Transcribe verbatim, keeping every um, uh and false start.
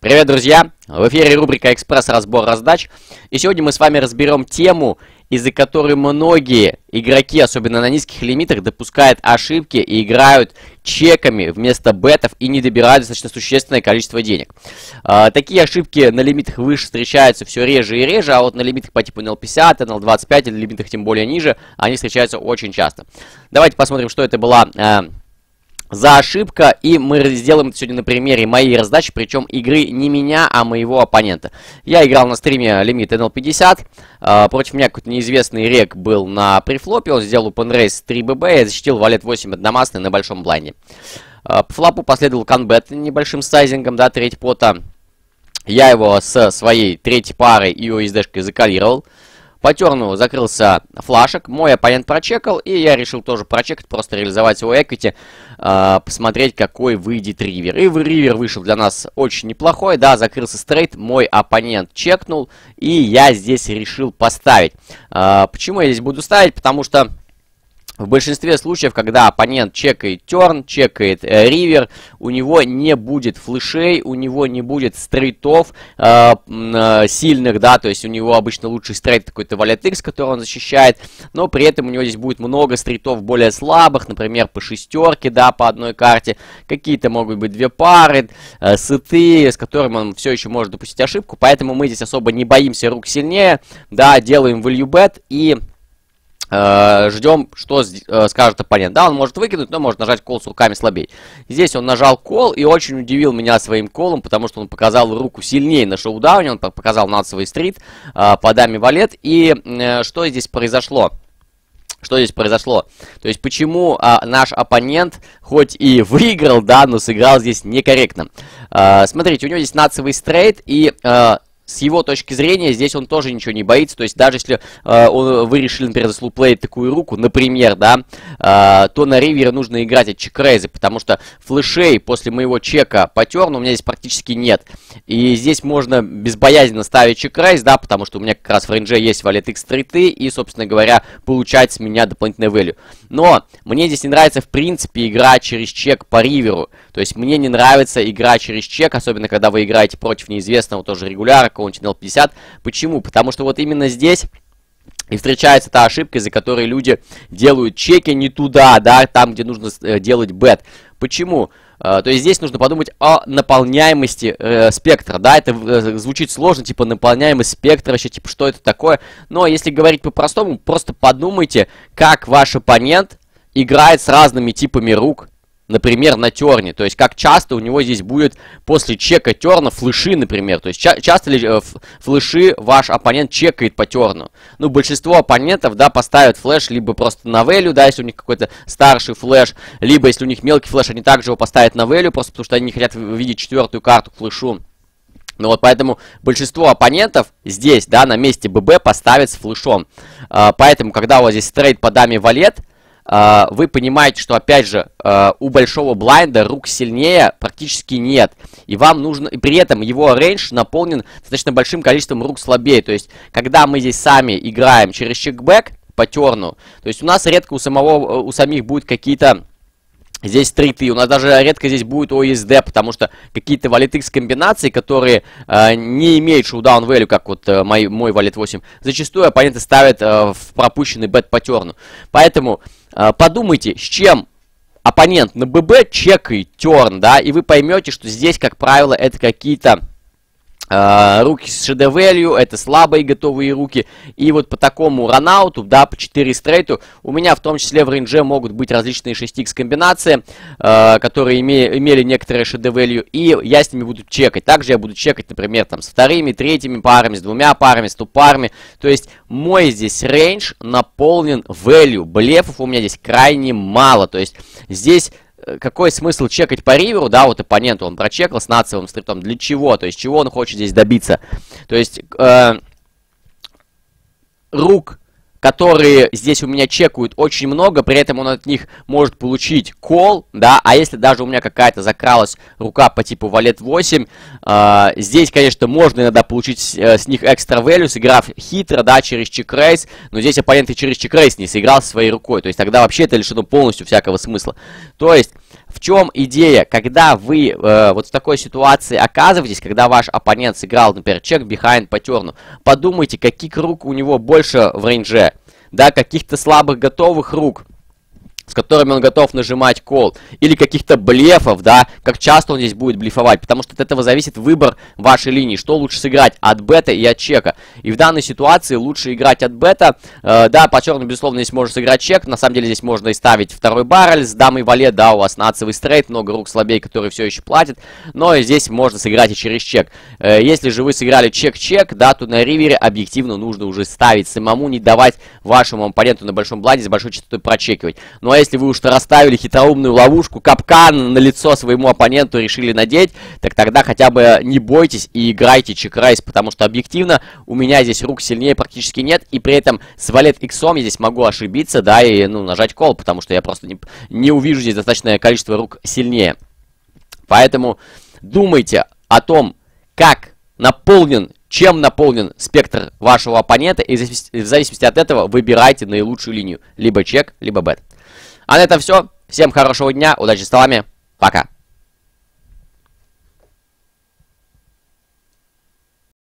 Привет, друзья! В эфире рубрика «Экспресс-разбор раздач». И сегодня мы с вами разберем тему, из-за которой многие игроки, особенно на низких лимитах, допускают ошибки и играют чеками вместо бетов и не добирают достаточно существенное количество денег. А, такие ошибки на лимитах выше встречаются все реже и реже, а вот на лимитах по типу эн эл пятьдесят, эн эл двадцать пять или лимитах тем более ниже, они встречаются очень часто. Давайте посмотрим, что это была... А, за ошибка, и мы сделаем это сегодня на примере моей раздачи, причем игры не меня, а моего оппонента. Я играл на стриме лимит эн эл пятьдесят, э, против меня какой-то неизвестный рек был на префлопе, он сделал open race три бэ бэ, я защитил валет восемь одномастный на большом блайнде. Э, по флопу последовал конбет небольшим сайзингом, да, треть пота. Я его с своей третьей парой и ю эс ди-шкой закалировал. По терну закрылся флашек, мой оппонент прочекал, и я решил тоже прочекать, просто реализовать его эквити, э, посмотреть, какой выйдет ривер. И ривер вышел для нас очень неплохой, да, закрылся стрейт, мой оппонент чекнул, и я здесь решил поставить. Э, почему я здесь буду ставить? Потому что... В большинстве случаев, когда оппонент чекает терн, чекает э, ривер, у него не будет флешей, у него не будет стрейтов э, э, сильных, да, то есть у него обычно лучший стрейт какой-то валет икс, который он защищает, но при этом у него здесь будет много стрейтов более слабых, например, по шестерке, да, по одной карте, какие-то могут быть две пары, э, сеты, с которыми он все еще может допустить ошибку, поэтому мы здесь особо не боимся рук сильнее, да, делаем value bet и... ждем, что э, скажет оппонент. Да, он может выкинуть, но может нажать кол с руками слабее. Здесь он нажал кол и очень удивил меня своим колом, потому что он показал руку сильнее на шоудауне, он показал нацевый стрит э, по даме валет. И э, что здесь произошло? Что здесь произошло? То есть, почему а, наш оппонент, хоть и выиграл, да, но сыграл здесь некорректно. А, смотрите, у него здесь нацевый стрейт, и... А, с его точки зрения, здесь он тоже ничего не боится. То есть, даже если э, он, вы решили, например, заслуплеить такую руку, например, да, э, то на ривере нужно играть от чек-рейза, потому что флешей после моего чека по терну у меня здесь практически нет. И здесь можно безбоязненно ставить чек-рейз, да, потому что у меня как раз в рейнже есть валет икс стриты и, собственно говоря, получать с меня дополнительный value. Но мне здесь не нравится, в принципе, игра через чек по риверу. То есть, мне не нравится игра через чек, особенно когда вы играете против неизвестного тоже регуляра, какого-нибудь эн эл пятьдесят. Почему? Потому что вот именно здесь и встречается та ошибка, из-за которой люди делают чеки не туда, да, там, где нужно э, делать бет. Почему? Э, то есть здесь нужно подумать о наполняемости э, спектра, да, это э, звучит сложно, типа наполняемость спектра, вообще, типа, что это такое. Но если говорить по-простому, просто подумайте, как ваш оппонент играет с разными типами рук. Например, на терне, то есть как часто у него здесь будет после чека терна флеши, например, то есть ча часто ли э, флеши ваш оппонент чекает по терну. Ну, большинство оппонентов, да, поставят флеш либо просто на value, да, если у них какой-то старший флеш, либо если у них мелкий флеш, они также его поставят на value, просто потому что они не хотят видеть четвертую карту флешу. Ну вот, поэтому большинство оппонентов здесь, да, на месте бэ бэ поставят с флешом. А, поэтому, когда у вас здесь стрейт по даме валет, Uh, вы понимаете, что, опять же, uh, у большого блайнда рук сильнее практически нет. И вам нужно... И при этом его рейндж наполнен достаточно большим количеством рук слабее. То есть, когда мы здесь сами играем через чекбэк по терну, то есть у нас редко у самого, у самих будут какие-то... Здесь стриты, у нас даже редко здесь будет о эс ди, потому что какие-то валет икс комбинации, которые э, не имеют шоудаун value, как вот э, мой, мой валет восемь, зачастую оппоненты ставят э, в пропущенный бет по терну. Поэтому э, подумайте, с чем оппонент на бэ бэ чекает терн, да, и вы поймете, что здесь, как правило, это какие-то... Uh, руки с ши ди value, это слабые готовые руки. И вот по такому ранауту, да, по четыре стрейту, у меня в том числе в рейнже могут быть различные шесть икс комбинации, uh, которые име имели некоторые ши ди value, и я с ними буду чекать. Также я буду чекать, например, там с вторыми, третьими парами, с двумя парами, с тупарами. То есть мой здесь рейндж наполнен value. Блефов у меня здесь крайне мало. То есть здесь... Какой смысл чекать по риверу, да, вот оппоненту, он прочекал с нацевым стритом, для чего, то есть чего он хочет здесь добиться, то есть э, рук, которые здесь у меня чекают очень много, при этом он от них может получить кол, да, а если даже у меня какая-то закралась рука по типу валет восемь, э, здесь, конечно, можно иногда получить э, с них экстра value, сыграв хитро, да, через чек-рейс, но здесь оппонент и через чек-рейс не сыграл своей рукой, то есть тогда вообще это лишено полностью всякого смысла. То есть В чем идея? Когда вы э, вот в такой ситуации оказываетесь, когда ваш оппонент сыграл, например, чек behind по терну, подумайте, каких рук у него больше в рейнже, да, каких-то слабых готовых рук, с которыми он готов нажимать кол, или каких-то блефов, да, как часто он здесь будет блефовать, потому что от этого зависит выбор вашей линии, что лучше сыграть, от бета и от чека. И в данной ситуации лучше играть от бета, э, да, по черному, безусловно, здесь можно сыграть чек, на самом деле здесь можно и ставить второй баррель с дамой валет, да, у вас нацевый стрейт, много рук слабее, которые все еще платят, но здесь можно сыграть и через чек. Э, если же вы сыграли чек-чек, да, то на ривере объективно нужно уже ставить самому, не давать вашему оппоненту на большом бладе с большой частотой прочекивать. Но а если вы уж расставили хитроумную ловушку, капкан на лицо своему оппоненту решили надеть, так тогда хотя бы не бойтесь и играйте чек-райс, потому что объективно у меня здесь рук сильнее практически нет, и при этом с валет иксом я здесь могу ошибиться, да, и, ну, нажать кол, потому что я просто не, не увижу здесь достаточное количество рук сильнее. Поэтому думайте о том, как наполнен, чем наполнен спектр вашего оппонента, и в зависимости от этого выбирайте наилучшую линию, либо чек, либо бет. А на этом все. Всем хорошего дня, удачи с столами, пока.